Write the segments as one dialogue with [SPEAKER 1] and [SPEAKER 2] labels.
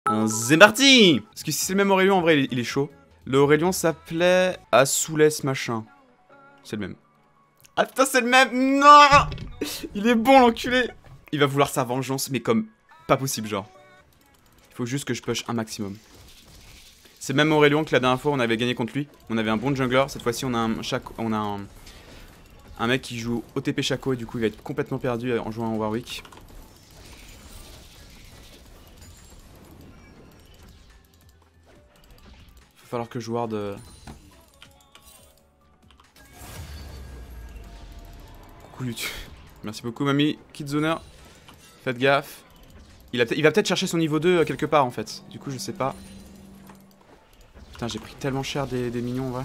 [SPEAKER 1] C'est parti. Parce que si c'est le même Aurélien, en vrai, il est chaud. Le Aurélien s'appelait Asoulès machin. C'est le même. Ah putain, c'est le même. Non. Il est bon, l'enculé. Il va vouloir sa vengeance, mais comme pas possible, genre. Il faut juste que je push un maximum. C'est même Aurélien que la dernière fois, on avait gagné contre lui. On avait un bon jungler. Cette fois-ci, on a un mec qui joue OTP Shaco et du coup, il va être complètement perdu en jouant en Warwick. Va falloir que je ward. Coucou YouTube. Merci beaucoup, mamie. Kidzoner. Faites gaffe. Il va peut-être chercher son niveau 2 quelque part en fait. Du coup, je sais pas. Putain, j'ai pris tellement cher des minions en vrai.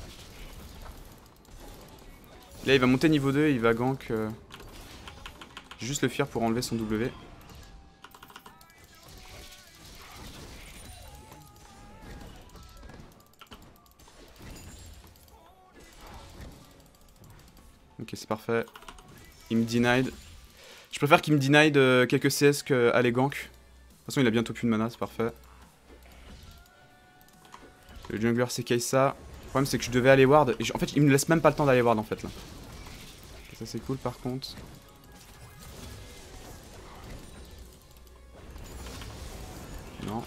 [SPEAKER 1] Là, il va monter niveau 2 et il va gank. Juste le fuir pour enlever son W. Ok, c'est parfait. Il me denied. Je préfère qu'il me denied quelques CS qu'aller gank. De toute façon, il a bientôt plus de mana, c'est parfait. Le jungler s'écaille ça. Le problème, c'est que je devais aller ward. Et en fait, il me laisse même pas le temps d'aller ward en fait là. Ça, c'est cool par contre. Non.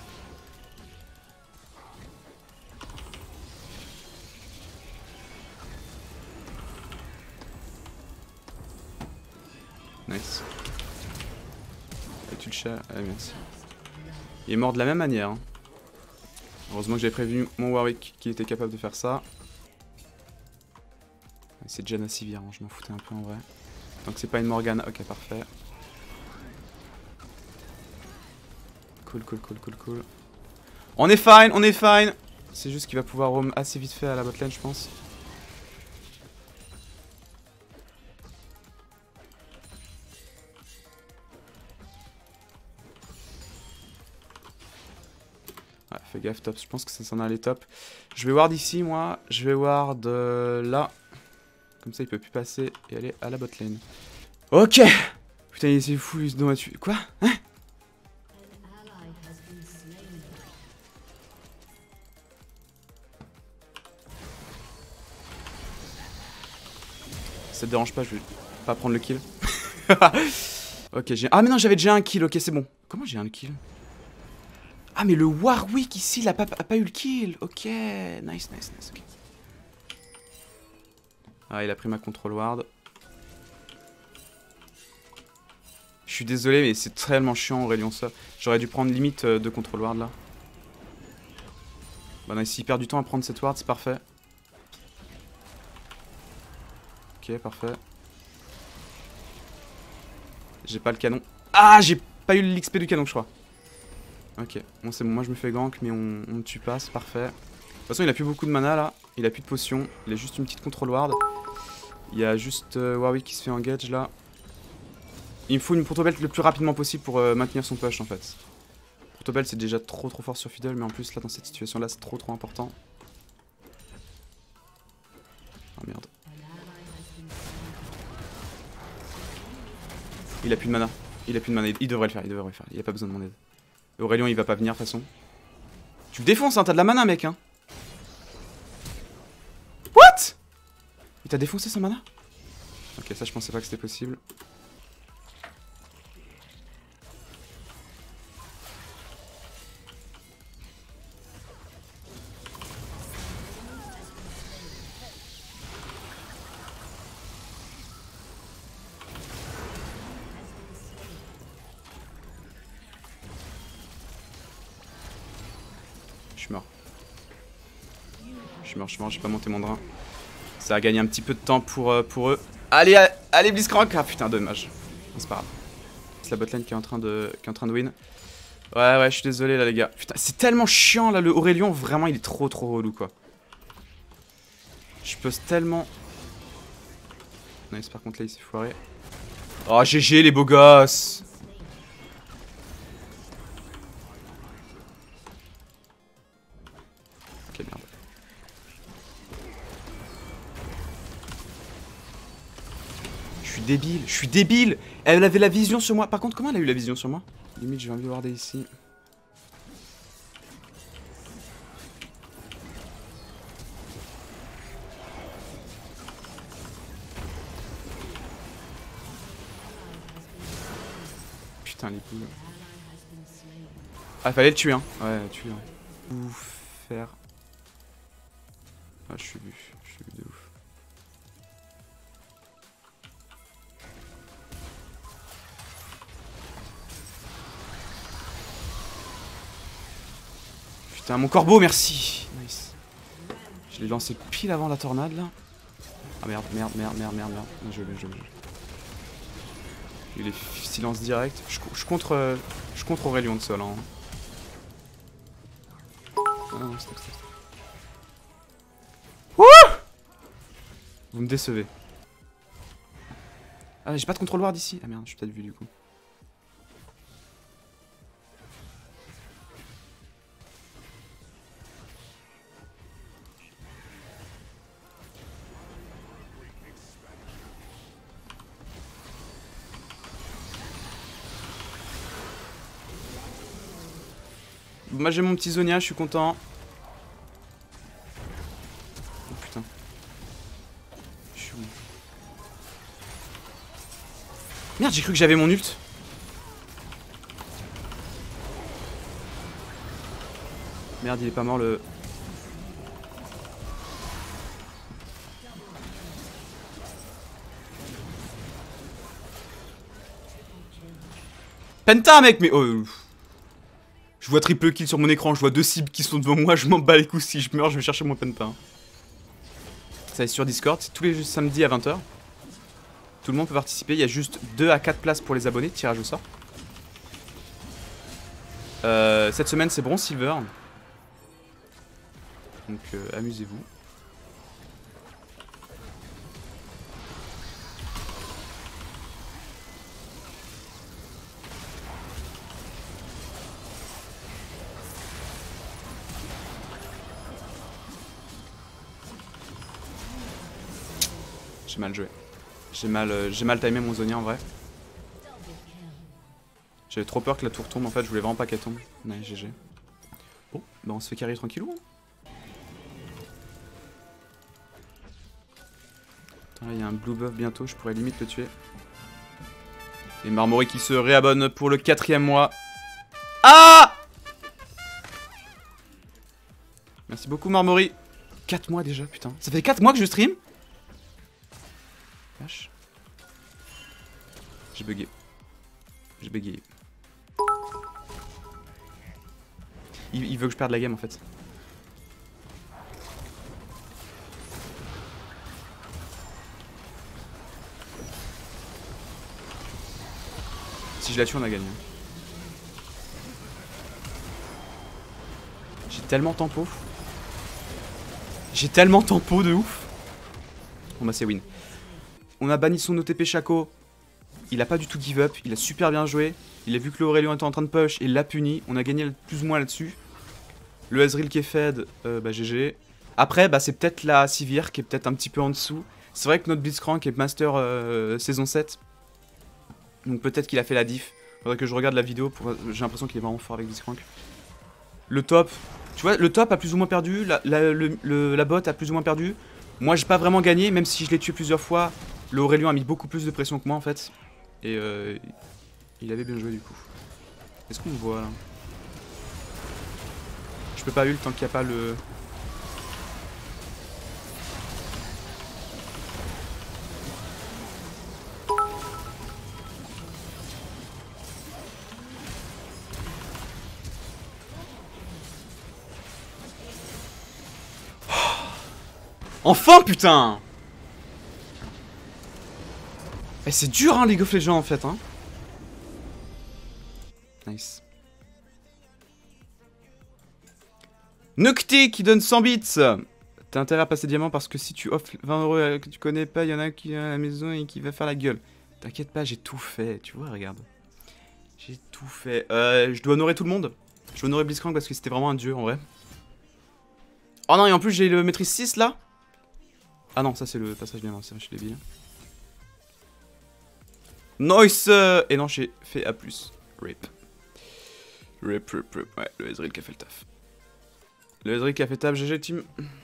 [SPEAKER 1] Nice. Et tu le chats. Ah, merci. Il est mort de la même manière. Hein. Heureusement que j'avais prévenu mon Warwick qu'il était capable de faire ça. C'est Janna Sivir, hein, je m'en foutais un peu en vrai. Tant que c'est pas une Morgane, ok parfait. Cool, cool, cool, cool, cool. On est fine, on est fine. C'est juste qu'il va pouvoir roam assez vite fait à la botlane, je pense. Ouais, fais gaffe, top. Je pense que ça s'en allait top. Je vais ward ici, moi. Je vais ward là. Comme ça, il peut plus passer et aller à la botlane. Ok. Putain, c'est fou, il se doit tuer. Quoi? Hein? Ça te dérange pas, je vais pas prendre le kill. Ok, j'ai... Ah mais non, j'avais déjà un kill, ok, c'est bon. Comment j'ai un kill? Ah mais le Warwick ici, il a pas eu le kill. Ok, nice, nice, nice, ok. Ah, il a pris ma control ward. Je suis désolé, mais c'est tellement chiant Aurélien ça. J'aurais dû prendre limite de control ward là. Bah non, s'il perd du temps à prendre cette ward, c'est parfait. Ok, parfait. J'ai pas le canon. Ah, j'ai pas eu l'XP du canon, je crois. Ok, bon c'est bon, moi je me fais gank, mais on me tue pas, c'est parfait. De toute façon, il a plus beaucoup de mana là. Il a plus de potions. Il a juste une petite control ward. Il y a juste Warwick qui se fait engage là. Il me faut une Protobelt le plus rapidement possible pour maintenir son push en fait. Protobelt c'est déjà trop fort sur Fiddle, mais en plus là dans cette situation là c'est trop important. Oh merde. Il a plus de mana. Il a plus de mana. Il devrait le faire, il devrait le faire. Il a pas besoin de mon aide. Aurélien il va pas venir de toute façon. Tu le défonces hein, t'as de la mana mec hein. What? Il t'a défoncé son mana? Ok, ça je pensais pas que c'était possible. Je suis mort. Je suis mort, j'ai pas monté mon drain. Ça a gagné un petit peu de temps pour eux. Allez, allez Blitzcrank. Ah putain, dommage. C'est pas grave. C'est la botlane qui est en train de win. Ouais, je suis désolé là les gars. Putain, c'est tellement chiant là, le Aurélien, vraiment il est trop relou quoi. Je pose tellement... Nice, par contre là il s'est foiré. Oh GG les beaux gosses. Ok merde. Je suis débile. Elle avait la vision sur moi. Par contre, comment elle a eu la vision sur moi? Limite, je vais envie de warder ici. Putain, les boules. Ah, fallait le tuer, hein. Ouais, tuer. Ouais. Ou faire. Ah, je suis vu de ouf. Putain, mon corbeau, merci. Nice. Je l'ai lancé pile avant la tornade là. Ah merde. Je l'ai. Il est silence direct. Je contre Aurélien de sol. Hein. Ah non, stop. Wouh! Vous me décevez. Ah, j'ai pas de contrôle ward ici. Ah merde, je suis peut-être vu du coup. Moi j'ai mon petit Zonia, je suis content. Oh putain. Je suis où? Merde, j'ai cru que j'avais mon ult. Merde, il est pas mort le... Penta mec, mais... Oh, je vois triple kill sur mon écran, je vois 2 cibles qui sont devant moi, je m'en bats les coups, si je meurs je vais chercher mon Penta. Ça est sur Discord, c'est tous les samedis à 20 h. Tout le monde peut participer, il y a juste 2 à 4 places pour les abonnés, tirage au sort. Cette semaine c'est bronze silver. Donc amusez-vous. J'ai mal joué. J'ai mal timé mon Zonia en vrai. J'avais trop peur que la tour tombe en fait, je voulais vraiment pas qu'elle tombe. Ouais, GG. Bon, bah on se fait carry tranquillou. Hein. Attends, là il y a un blue buff bientôt, je pourrais limite le tuer. Et Marmory qui se réabonne pour le 4e mois. Ah! Merci beaucoup Marmory. 4 mois déjà, putain. Ça fait 4 mois que je stream? Vache. J'ai bugué. J'ai bégayé. Il veut que je perde la game en fait. Si je la tue, on a gagné. J'ai tellement tempo. J'ai tellement tempo de ouf. Bon bah c'est win. On a banni son OTP Shaco. Il a pas du tout give up. Il a super bien joué. Il a vu que l'Aurélien était en train de push. Il l'a puni. On a gagné plus ou moins là-dessus. Le Ezreal qui est fed. Bah GG. Après bah c'est peut-être la Sivir qui est peut-être un petit peu en dessous. C'est vrai que notre Blitzcrank est Master saison 7. Donc peut-être qu'il a fait la diff. Faudrait que je regarde la vidéo. J'ai l'impression qu'il est vraiment fort avec Blitzcrank. Le top. Tu vois, le top a plus ou moins perdu. La bot a plus ou moins perdu. Moi j'ai pas vraiment gagné. Même si je l'ai tué plusieurs fois. Le Aurélien a mis beaucoup plus de pression que moi en fait. Et il avait bien joué du coup. Est-ce qu'on me voit là? Je peux pas ult tant qu'il n'y a pas le... Enfin putain! Eh, c'est dur hein League of Legends en fait hein. Nice. Nocti qui donne 100 bits. T'as intérêt à passer diamant parce que si tu offres 20 € que tu connais pas, il y en a qui est à la maison et qui va faire la gueule. T'inquiète pas, j'ai tout fait, tu vois, regarde. J'ai tout fait. Je dois honorer tout le monde. Je dois honorer Blitzcrank parce que c'était vraiment un dieu en vrai. Oh non, et en plus j'ai le maîtrise 6 là. Ah non, ça c'est le passage diamant, c'est vrai, je suis débile. Nice. Et non, j'ai fait A+. Rip. Rip. Ouais, le Ezreal qui a fait le taf. Le Ezreal qui a fait le taf, GG team.